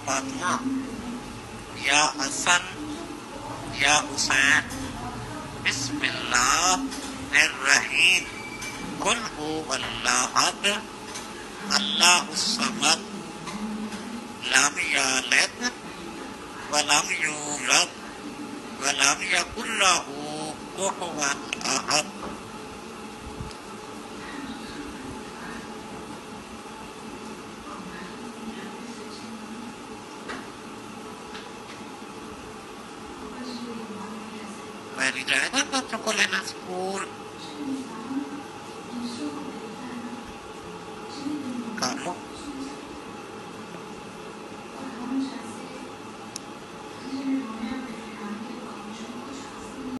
فاطمہ یا حسن یا حسین بسم اللہ الرحیم قل هو اللہ احد اللہ الصمد لم یلد ولم یولد ولم یکن له کفوا احد. Pwede dahil ang chocolate ng school. Kamu?